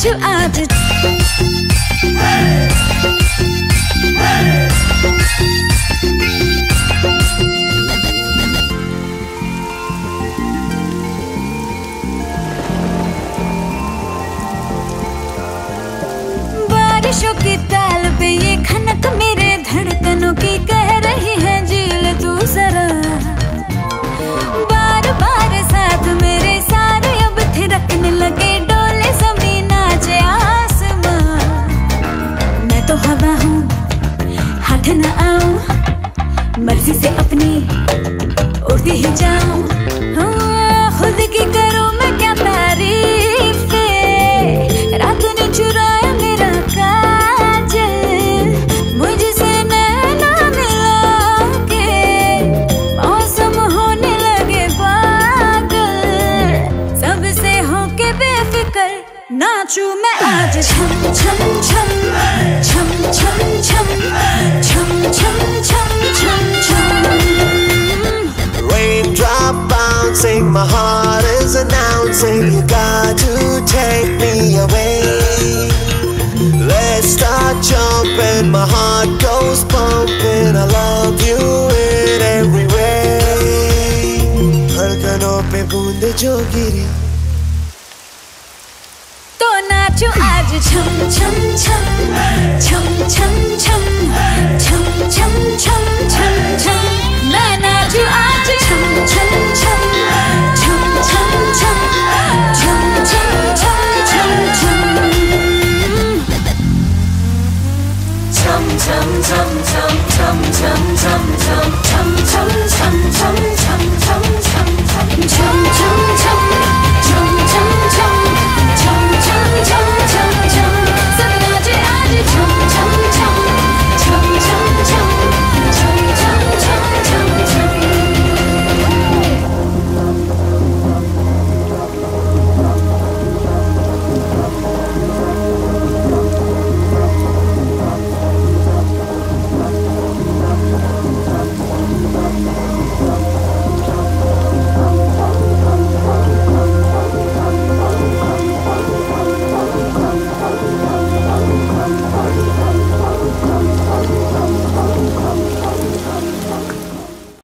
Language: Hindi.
नाचू आज। बारिशों की ताल पे ये खनक मेरे धड़कनों की कह रही है झील तू जरा। बार बार साथ मेरे सारे अब थिरकने लगे, डोले ज़मीन नाचे आसमां। मैं तो हवा हूँ हाथ न आऊं, मर्जी से अपनी उड़ती ही जाऊं। खुद की करूं मैं क्या तारीफ, रात ने चुराया मेरा काजल, मुझसे नैना मिला के मौसम होने लगे पागल। सबसे होके बेफिक्र नाचूं मैं आज। छम छम छम छम छम छम छम छम छम छम छम। Raindrop bouncing, my heart is announcing, you got to take me away. Let's start jumping, my heart goes pumping, I love you in every way. धड़कनों पे बूंद जो गिरी तो नाचूं आज। छम